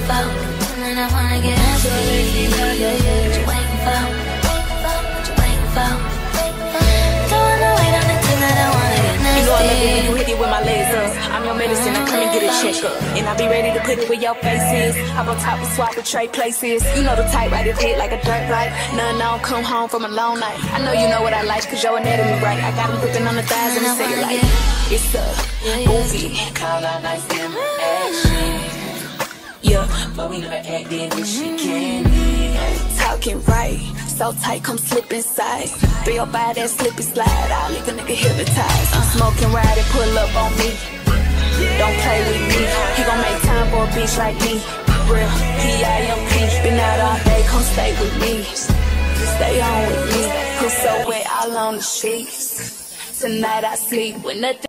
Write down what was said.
for? And I wanna get nasty. What you waiting for? What you waiting for? Don't wanna wait on the thing that I wanna get nasty. You know I love it when you hit it with my legs up. I'm your medicine, I come and get a checkup. And I be ready to put it where your face is. I'm on top of swap and trade places. You know the type, right? It hit like a dirt bike. None on, come home from a long night. I know you know what I like, cause your anatomy right. I got them gripping on the thighs and the cellulite. It's a movie. Call out nice in action. Yeah, but we never acted with she candy. talking right, so tight, come slip inside. Throw your body that slip and slide. I'll leave a nigga hypnotized. Smoking ride and pull up on me. Don't play with me. He gon' make time for a bitch like me. Real P.I.M.P. Been out all day, come stay with me. Stay on with me. Who's so wet all on the sheets. Tonight I sleep with nothing.